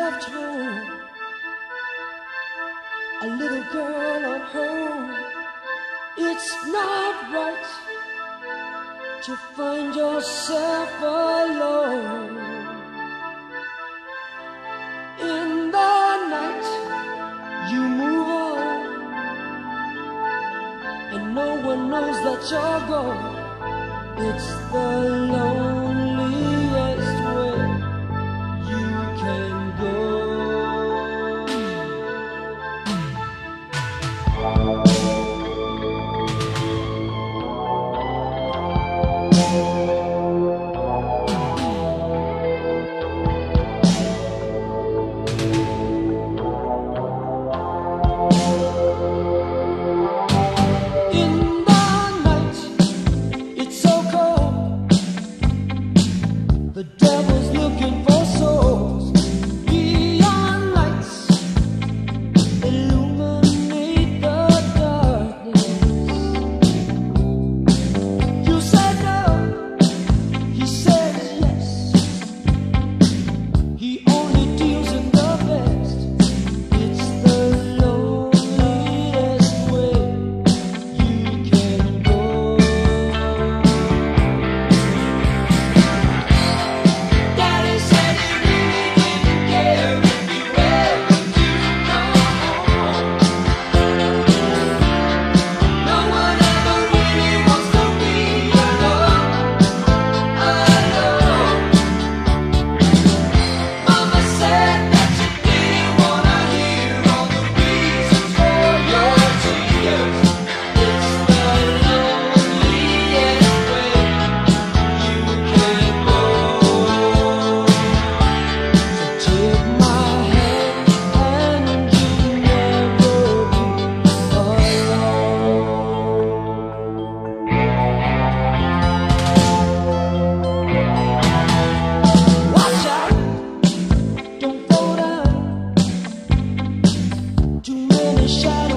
left home, a little girl at home. It's not right to find yourself alone. In the night you move on, and no one knows that you're gone. It's the loneliest way you can go. The devil's looking for souls. Neon lights illuminate the darkness. You said no, he says yes. He only deals in the best. It's the loneliest way you can go. Too many shadows.